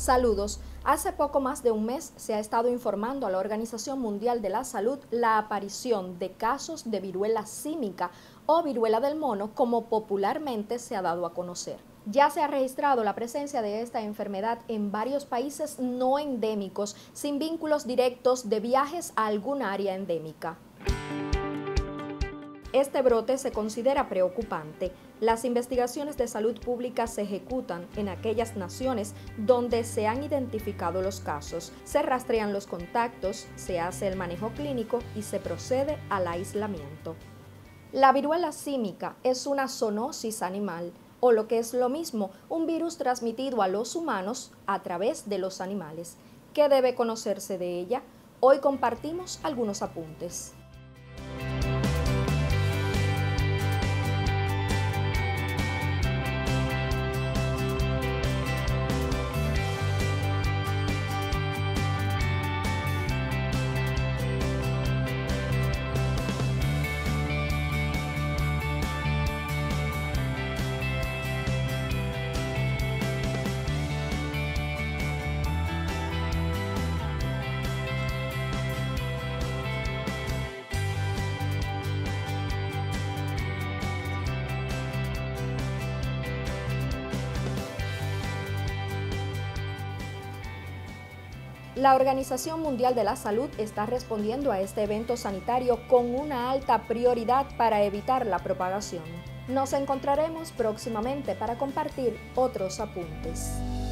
Saludos. Hace poco más de un mes se ha estado informando a la Organización Mundial de la Salud la aparición de casos de viruela símica o viruela del mono, como popularmente se ha dado a conocer. Ya se ha registrado la presencia de esta enfermedad en varios países no endémicos, sin vínculos directos de viajes a algún área endémica. Este brote se considera preocupante. Las investigaciones de salud pública se ejecutan en aquellas naciones donde se han identificado los casos, se rastrean los contactos, se hace el manejo clínico y se procede al aislamiento. La viruela símica es una zoonosis animal, o lo que es lo mismo, un virus transmitido a los humanos a través de los animales. ¿Qué debe conocerse de ella? Hoy compartimos algunos apuntes. La Organización Mundial de la Salud está respondiendo a este evento sanitario con una alta prioridad para evitar la propagación. Nos encontraremos próximamente para compartir otros apuntes.